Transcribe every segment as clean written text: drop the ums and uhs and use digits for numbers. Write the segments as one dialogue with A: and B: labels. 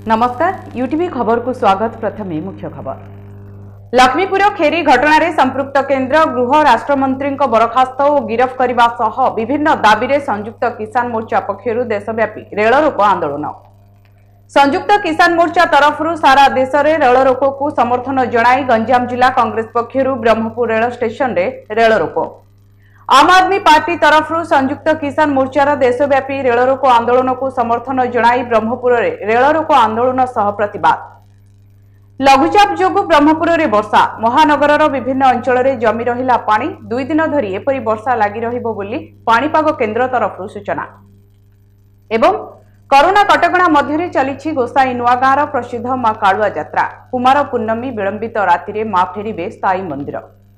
A: नमस्कार यूटीवी खबर को स्वागत। प्रथमे मुख्य खबर। लक्ष्मीपुर खेरी घटना संपृक्त केन्द्र गृह राष्ट्रमंत्री बरखास्त और गिरफ करने सह विभिन्न दाबी संयुक्त किसान मोर्चा पक्षर देशव्यापी रेल रोको आंदोलन। संयुक्त किसान मोर्चा तरफ सारा देश में रेल रोको को समर्थन जणाई गंजाम जिला कांग्रेस पक्षर ब्रह्मपुर रेल स्टेशन रे रेल रोको। आम आदमी पार्टी तरफ संयुक्त किसान मोर्चार देशव्यापी रेल रोको आंदोलन को समर्थन जणाई ब्रह्मपुर रेल रोको आंदोलन सह प्रतिवाद। लघुचाप जोगु ब्रह्मपुर में वर्षा, महानगर विभिन्न अंचल में जमी रहिला पानी। 2 दिन धरी एपरी वर्षा लगी रहिबो बोली पाणीपाग केन्द्र तरफ सूचना। एवं कोरोना कटकणा मध्य चली गोसाई नुआगाँर प्रसिद्ध मां कालुआ यात्रा। कुमार पूर्णमी विलंबित राति मां फेरिबे स्थायी मंदिर।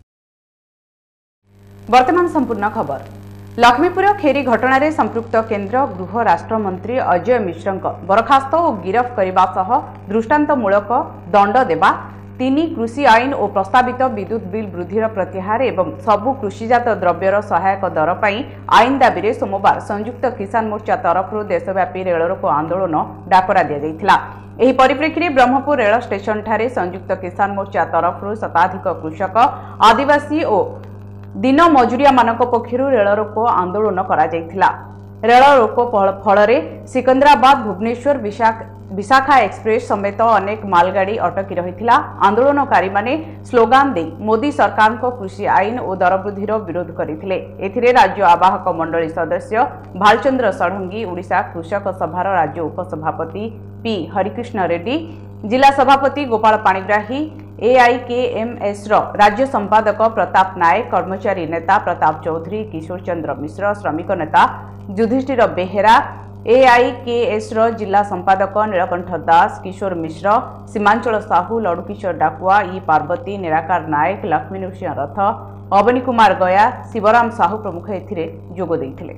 A: वर्तमान संपूर्ण खबर। लक्ष्मीपुर खेरी घटना संपृक्त केन्द्र गृह राष्ट्रमंत्री अजय मिश्र बरखास्त और गिरफ करने सह दृष्टांतमूलक दंड देवा, 3 कृषि आईन और प्रस्तावित विद्युत बिल वृद्धिर प्रत्याहार एवं सबु कृषिजात द्रव्यर सहायक दर पर आईन दाबी सोमवार संयुक्त किसान मोर्चा तरफ देशव्यापी रेल रोको आंदोलन डाकरा दि परिप्रेक्षी ब्रह्मपुर रेल स्टेशन ठारे संयुक्त किसान मोर्चा तरफ शताधिक कृषक, आदिवासी और दिन मजुरिया मानक पक्षरु रेल रोको आंदोलन करा जायथिला। रेल रोको फल सिकंदराबाद, भुवनेश्वर, विशाखा एक्सप्रेस समेत अनेक मालगाड़ी अटकी रहिथिला। आंदोलनकारी माने स्लोगान दे मोदी सरकार को कृषि आईन और दर वृद्धिर विरोध करथिले। एथिरे राज्य आवाहक मंडली सदस्य भालचंद्र षडंगी, ओडिशा कृषक सभार राज्य उपसभापति पी हरिकृष्ण रेड्डी, जिला सभापति गोपाल पाणिग्राही, एआईकेएमएस राज्य संपादक प्रताप नायक, कर्मचारी नेता प्रताप चौधरी, किशोर चंद्र मिश्र, श्रमिक नेता युधिष्ठिर बेहेरा, एआईकेएस जिला संपादक नीलकंठ दास, किशोर मिश्र, सीमांचल साहू, लड़ुकिशोर डाकुआ, ई पार्वती, निराकार नायक, लक्ष्मी नृसिंह रथ, अवनी कुमार गया, शिवराम साहू प्रमुख एथिरे जोग देइथिले।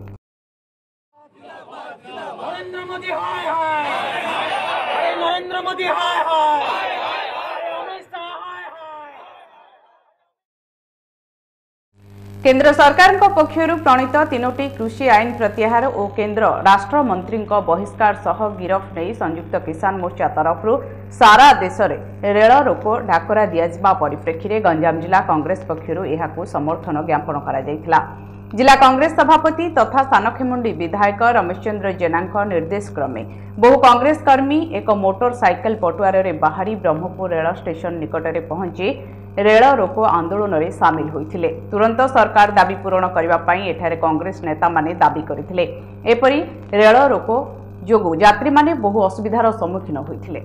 A: केंद्र सरकार पक्षर प्रणीत 3टी कृषि आईन प्रत्याहार और केंद्र राष्ट्रमंत्री बहिष्कार सह गिरफ नहीं संयुक्त किसान मोर्चा तरफ सारा देश में रेल रोको डाकरा दिया परिप्रेक्षी गंजाम जिला कांग्रेस पक्षर यह समर्थन ज्ञापन करा। जिला कांग्रेस सभापति तथा सानखेमुंडी विधायक रमेश चंद्र जेना निर्देश क्रमे बहु कांग्रेस कर्मी एक मोटरसाइकेल पटुआर रे बाहरी ब्रह्मपुर रेल स्टेशन निकट में पहुंची रेल रोको आंदोलन में सामिल होइथिले। तुरंत सरकार दाबी पूरण करने एठारे कांग्रेस नेता माने दाबी करथिले। एपरी रेल रोको जोगु यात्री माने बहु असुविधार सम्मुखीन होइथिले।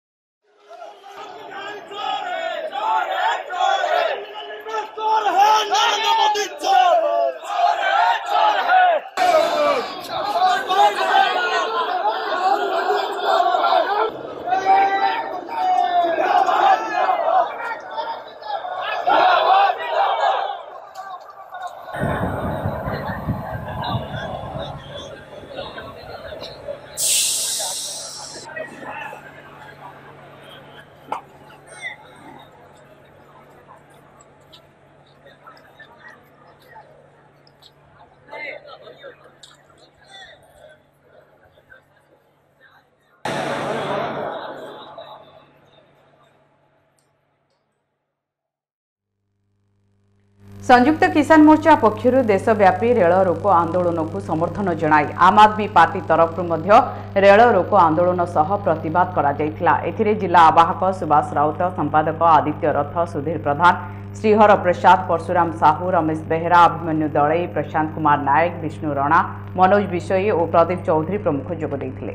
A: संयुक्त किसान मोर्चा पक्षर देशव्यापी रेल रोको आंदोलन को समर्थन जणाई आम आदमी पार्टी तरफ रेल रोको आंदोलन सह प्रतिवाद करा जायथिला। एथिरे जिला आवाहक सुभाष राउत, संपादक आदित्य रथ, सुधीर प्रधान, श्रीहर प्रसाद, परशुराम साहू, रमेश बेहेरा, अभिमन्यु दलई, प्रशांत कुमार नायक, विष्णु रणा, मनोज विषयी और प्रदीप चौधरी प्रमुख जोग देइथिले।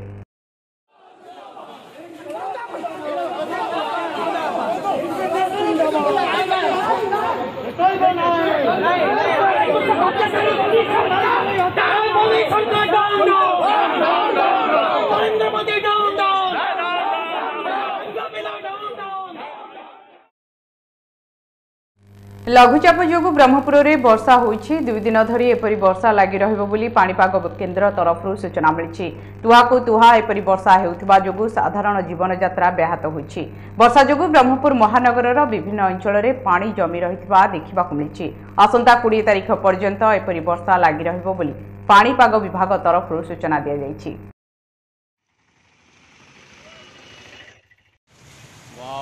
A: लघुचाप जोगु ब्रह्मपुर में वर्षा होइछि। 2 दिन धरी एपरी वर्षा लगी रहिबो बोली पाणीपाग केन्द्र तरफ सूचना मिली। तुहाकु तुहा एपरी वर्षा हेउथिबा जोगु साधारण जीवन यात्रा व्याहत होइछि। वर्षा जोगु ब्रह्मपुर महानगर विभिन्न अंचल में पानी जमी रहिथिबा देखिबाकु मिली। आसंता 20 तारिख पर्यंत एपरी वर्षा लगी रहिबो बोली पाणीपाग विभाग तरफ सूचना दिया जाइछि।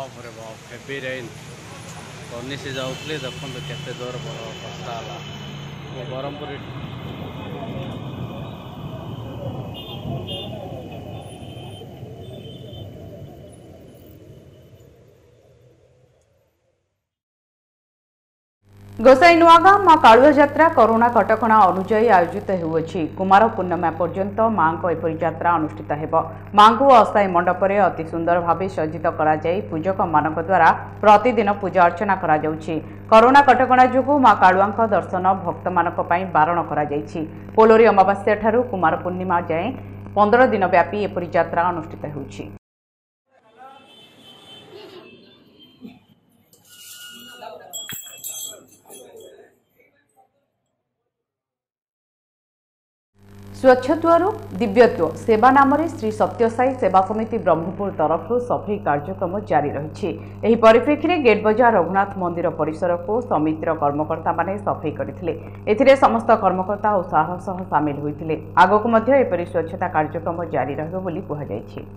B: बाप रे बाप हेवी रेन बनी से जाऊे देखो केते जोर वर्षा है ब्रह्मपुर
A: गोसाई नुआगाँ माँ कालुआ यात्रा कोरोना कटकणा अनुजाई आयोजित होउछि। कुमार पूर्णिमा पर्यंत माँ को एपरी यात्रा अनुष्ठित हेब। माँ को अस्थायी मंडपरे अति सुंदर भावे सज्जित करा जाई पूजक मानक द्वारा प्रतिदिन पूजा अर्चना करा जाउछि। कोरोना कटकणा जोगु माँ कालुआंक दर्शन भक्त मानक पई बारण करा जाइछि। पोलोरी अमावास्या ठारू कुमार पूर्णिमा जाए 15 दिन व्यापी एपरी यात्रा अनुष्ठित होउछि। स्वच्छत्वरू दिव्यत्व सेवा नाम श्री सत्यसाई सेवा समिति ब्रह्मपुर तरफ सफाई कार्यक्रम जारी रही। परिप्रेक्षी में गेट बजार रघुनाथ मंदिर परिसर को समितिर कर्मकर्ता माने सफाई करथिले। समस्त कर्मकर्ता उत्साह सह सामिल होइथिले। आगकु मध्य एपरि स्वच्छता कार्यक्रम जारी रहबो बोली कुहा जायछि।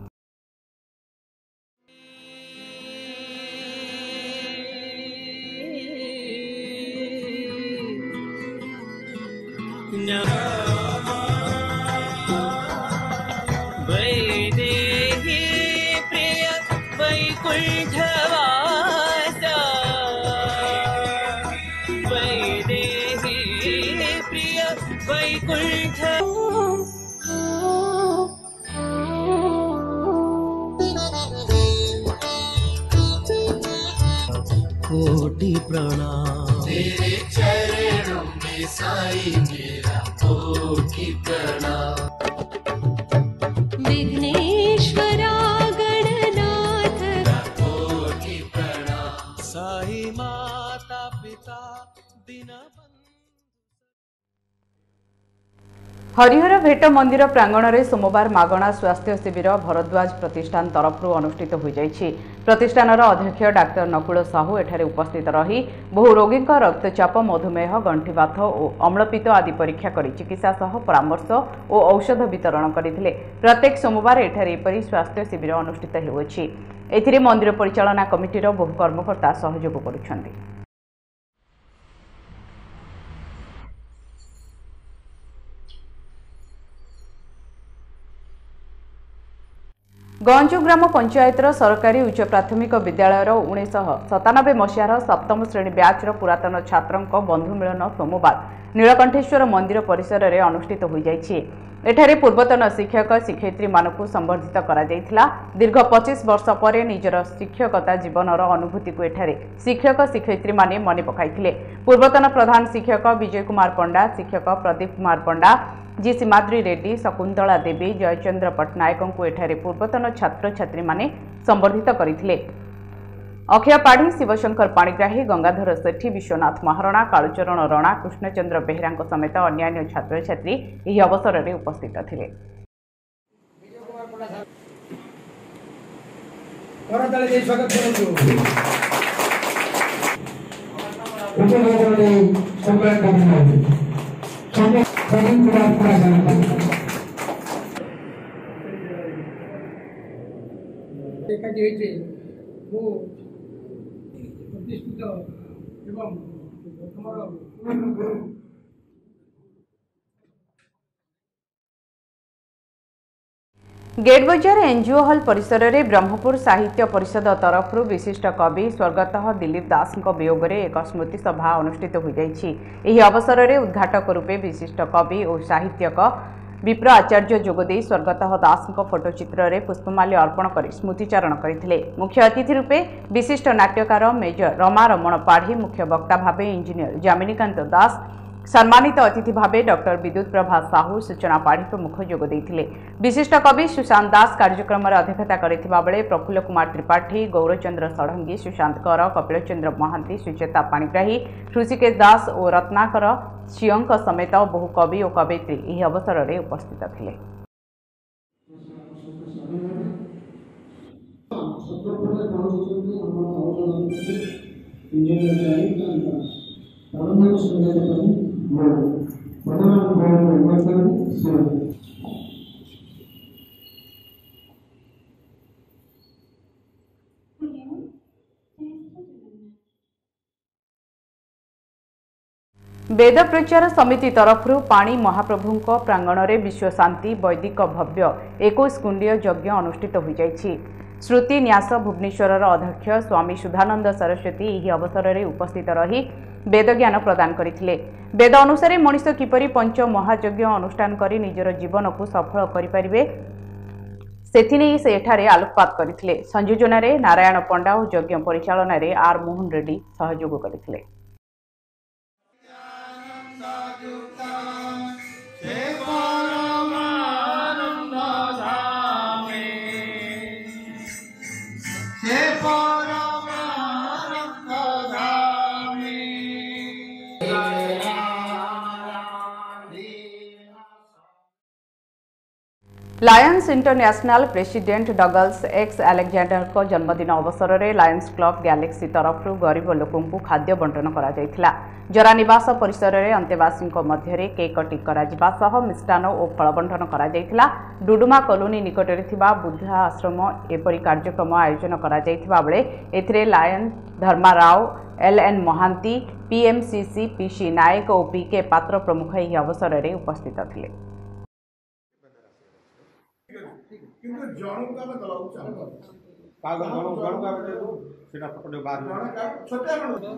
C: कोटि प्रणाम तेरे चरणों में साईं मेरा कोटि प्रणाम। विघ्नेश्वरा गणनाथ कोटि प्रणाम। साईं माता पिता दीनबंधु।
A: हरिहर भेट मंदिर प्रांगण में सोमवार मागणा स्वास्थ्य शिविर भरद्वाज प्रतिष्ठान तरफ अनुष्ठित हो जाइछि। प्रतिष्ठानर अध्यक्ष डाक्टर नकुल साहू एठारे उपस्थित रही बहु रोगी रक्तचाप मधुमेह गंठिबाथ और अम्लपित्त आदि परीक्षा कर चिकित्सा सह परामर्श और औषध वितरण करथिले। प्रत्येक सोमवार एठारे एपरि स्वास्थ्य शिविर अनुष्ठित होउछि। एथिरे मंदिर परिचालना कमिटीर बहु कर्मकर्ता सहयोग करुछन्ति। गंजु ग्राम पंचायतर सरकारी उच्च प्राथमिक विद्यालय 1997 मसीहार सप्तम श्रेणी ब्याचर पुरातन छात्रों बंधु मिलन सोमवार नीलकंठेश्वर मंदिर परिसर में अनुष्ठित हो जाइछि। एठारे पूर्वतन शिक्षक शिक्षयित्री मानकु संबर्धित करा जाइथिला। दीर्घ 25 वर्ष पर निजर शिक्षकता जीवनर अनुभूति को एठारे शिक्षक शिक्षयित्री माने मने पकाइथिले। पूर्वतन प्रधान शिक्षक विजय कुमार पंडा, शिक्षक प्रदीप कुमार पंडा, जी सीमाद्री रेड्डी, शकुंतला देवी, जयचंद्र पट्टनायक को एठारे पूर्वतन छात्र छात्री माने संबर्धित करथिले। अक्षय पाढ़ी, शिवशंकर पाणिग्राही, गंगाधर सेठी, विश्वनाथ महारणा, कालुचरण रणा, कृष्णचंद्र बेहेरा समेत अन्य छात्र छात्री यह अवसर में उपस्थित थिले। गेट बजार एनजीओ हॉल परिसर में ब्रह्मपुर साहित्य परिषद तरफ विशिष्ट कवि स्वर्गत दिलीप दास वियोग में एक स्मृति सभा अनुष्ठित हो जाइछि। एही अवसर में उद्घाटक रूपे विशिष्ट कवि और साहित्यक विप्र आचार्य जोगदे स्वर्गत दास फोटोचित्र में पुष्पमाल्य अर्पण कर स्मृतिचारण करथिले। मुख्य अतिथि रूपे विशिष्ट नाट्यकार मेजर रमा रमण पाढ़ी, मुख्य वक्ता भावे इंजीनियर जामिनीकांत दास, सम्मानित अतिथि भावे डॉक्टर विद्युत प्रभा साहू, सूचना पाढ़ी प्रमुख जोगदे। विशिष्ट कवि सुशांत दास कार्यक्रम में अध्यक्षता करथिबा बेले प्रफुल्ल कुमार त्रिपाठी, गौरचंद्र षडंगी, सुशांत कर, कपिलचंद्र महांती, सुचेता पाणिग्राही, ऋषिकेश दास और रत्नाकर सिंह समेत बहु कवि और कवयित्री यह अवसर में उपस्थित थिले। वेद प्रचार समिति तरफ पाणी महाप्रभु प्रांगण में विश्व शांति वैदिक भव्य 21 कुंडीय यज्ञ अनुष्ठित हो जाइछि। श्रुति न्यास भुवनेश्वर अध्यक्ष स्वामी सुधानंद सरस्वती यह अवसर में उपस्थित रही वेद ज्ञान प्रदान करथिले। वेद अनुसार मनुष्य किपरि पंच महायज्ञ अनुष्ठान करी निजर जीवन को सफल करिपारिबे सेथिने से एठारे आलोकपात करथिले। संयोजन में नारायण पंडा और यज्ञ परिचालन में आर मोहन रेड्डी सहयोग करथिले। Lions international president Douglas X Alexander को जन्मदिन अवसर में लायंस क्लब गैलेक्सी तरफ गरीब लोकों खाद्य बंटन करा जरा निवास परिसर में अंतेवासी मध्य केक कटिंग करा मिष्टान और फल बंटन करा डुडुमा कॉलोनी निकट में बुद्ध आश्रम एपरी कार्यक्रम आयोजन करा बेले एथिरे lion Dharma Rao LN Mahanty PMCC PC Nayak और PK पात्र प्रमुख यह अवसर में उपस्थित थे।
D: କିନ୍ତୁ ଜଣକୁ ଆମେ ଦବାକୁ ଚାହୁଁ କାଗ ଜଣକୁ ଆମେ ଦେବୁ ସେଟା ଫଟୋ ବାହାର ଛୋଟ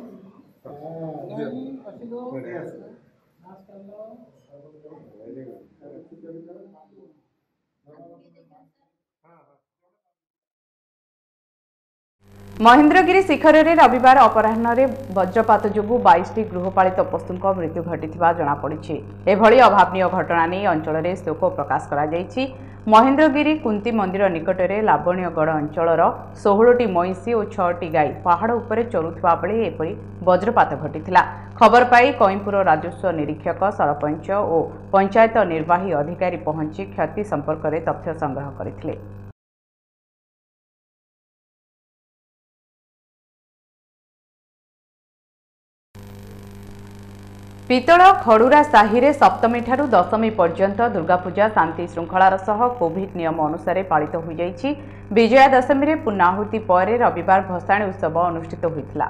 A: महेन्द्रगिरी शिखर में रविवार अपराह्न वज्रपात जोगु 22टी गृहपालित पशुओं मृत्यु घटी जमापड़ी। एभली अभावनीय घटना नहीं अंचल में शोक प्रकाश करा महेन्द्रगिरी कुंती मंदिर निकट में लावण्यगढ़ अंचलर 16टी महिषी और 6टी गाई पहाड़ उपर चरुवा बेले एपरी वज्रपात घटी। खबर पाई कईपुर राजस्व निरीक्षक सरपंच और पंचायत निर्वाही अधिकारी पहुंची क्षति संपर्क में तथ्य संग्रह करथिले। पितल खड़ुरा साहि में सप्तमी ठारू दशमी पर्यंत दुर्गापूजा शांति श्रृंखलार सह कोविड नियम अनुसार पालित हो जाइछि। विजया दशमी में पूर्णाहुति पर रविवार भसाणी उत्सव अनुष्ठित होइथिला।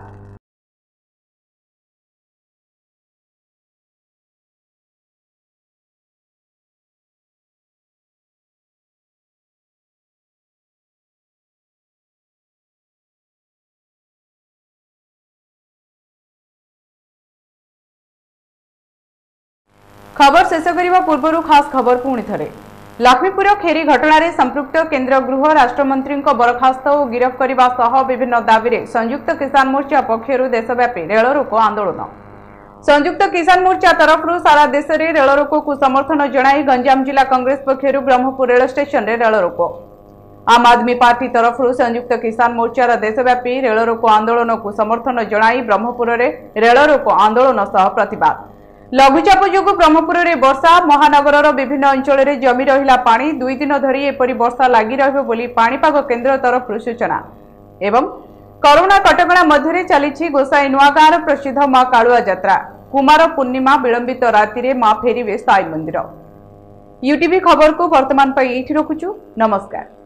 A: खबर शेष करने पूर्व खास खबर पुणी थे। लक्ष्मीपुर खेरी घटना संपृक्त केन्द्र गृह राष्ट्रमंत्री बरखास्त और गिरफ करने सह विभिन्न दाबी संयुक्त किसान मोर्चा पक्षर देशव्यापी रेल रोको आंदोलन। संयुक्त किसान मोर्चा तरफ सारा देश में रेल रोको को समर्थन जनाई गंजाम जिला कांग्रेस पक्षर ब्रह्मपुर रेल स्टेशन रे रेल रोको। आम आदमी पार्टी तरफ संयुक्त किसान मोर्चार देशव्यापी रेल रोको आंदोलन को समर्थन जनाई ब्रह्मपुर रेल रोको आंदोलन सह प्रतिवाद। लघुचाप जोगु ब्रह्मपुर में वर्षा महानगर विभिन्न अंचल में जमी रहिला पानी 2 दिन धरी एपरी वर्षा लगी रहिबो बोली पाणीपाग केन्द्र तरफ सूचना। एवं कोरोना कटकणा मध्य चली गोसाई नुआगाँर प्रसिद्ध मां कालुआ यात्रा। कुमार पूर्णिमा विलंबित राति में मां फेरिबे साई मंदिर। यूटीवी खबर को वर्तमान पर एठी रखुछु। नमस्कार।